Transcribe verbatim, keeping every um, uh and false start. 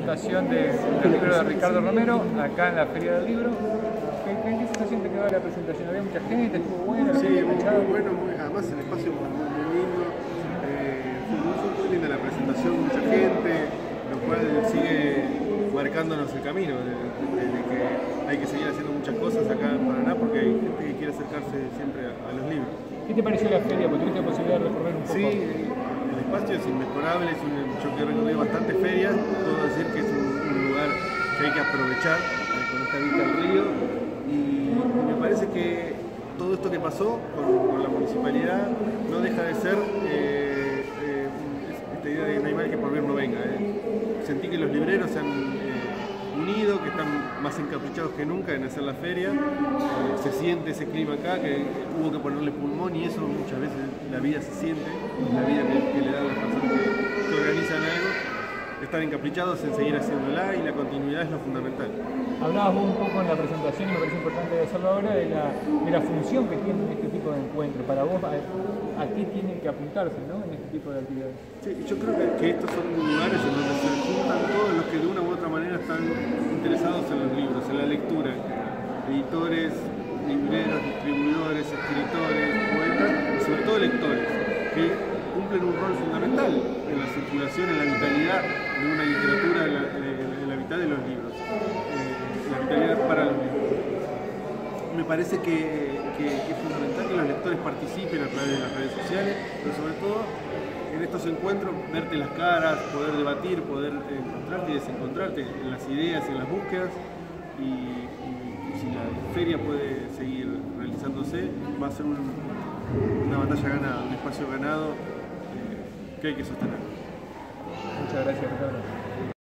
presentación de, del libro de Ricardo Romero, acá en la Feria del Libro. ¿Qué, qué, qué sensación te quedó de la presentación? ¿Había mucha gente? ¿Estuvo buena? Sí, muy, muy bueno, muy, además el espacio muy, muy lindo, eh, fue, muy, fue muy linda la presentación, mucha gente, lo cual sigue marcándonos el camino, de, de, de que hay que seguir haciendo muchas cosas acá en Paraná porque hay gente que quiere acercarse siempre a, a los libros. ¿Qué te pareció la feria? Porque tuviste la posibilidad de recorrer un poco. Sí, el espacio es inmejorable, es un, yo que he recorrido bastantes ferias, puedo decir que es un, un lugar que hay que aprovechar eh, con esta vista al río y, y me parece que todo esto que pasó con, con la municipalidad no deja de ser eh, eh, esta idea de que no hay mal que por bien no venga. Eh. Sentí que los libreros se han eh, unido, que están más encaprichados que nunca en hacer la feria, eh, se siente ese clima acá, que hubo que ponerle pulmón y eso muchas veces la vida se siente, la vida que, que le dan las personas que, que organizan algo. Están encaprichados en seguir haciéndola y la continuidad es lo fundamental. Hablabas vos un poco en la presentación, y me parece importante hacerlo ahora, de la, de la función que tiene este tipo de encuentros. Para vos, ¿a, a qué tienen que apuntarse, ¿no?, en este tipo de actividades? Sí, yo creo que, que estos son lugares en donde se juntan todos los que de una u otra manera están interesados en los libros, en la lectura. Editores, libreros, distribuidores, escritores, poetas y sobre todo lectores, que cumplen un rol fundamental en la circulación, en la vitalidad de una literatura, en la, en la vitalidad de los libros, eh, la vitalidad para los libros. Me parece que, que, que es fundamental que los lectores participen a través de las redes sociales, pero sobre todo en estos encuentros verte las caras, poder debatir, poder encontrarte y desencontrarte en las ideas, en las búsquedas y, y, y si la feria puede seguir realizándose va a ser un, una batalla ganada, un espacio ganado que hay que sostener. Muchas gracias, Ricardo.